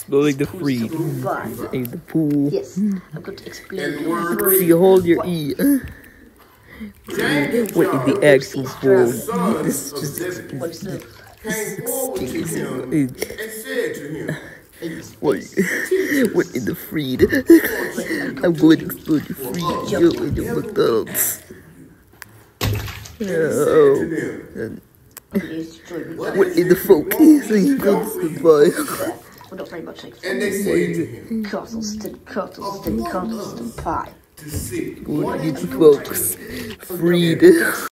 Spelling the freed. In the pool. Yes, I'm going to explain. See, hold your E. What in the actual pool? This is just. What's the What in the freed? I'm going to explode your freed. Yo, in your McDonald's. Oh. What in the focus? So you go to goodbye. Well, not very much. And they say to him, Cottleston pie. What in the focus? Freed.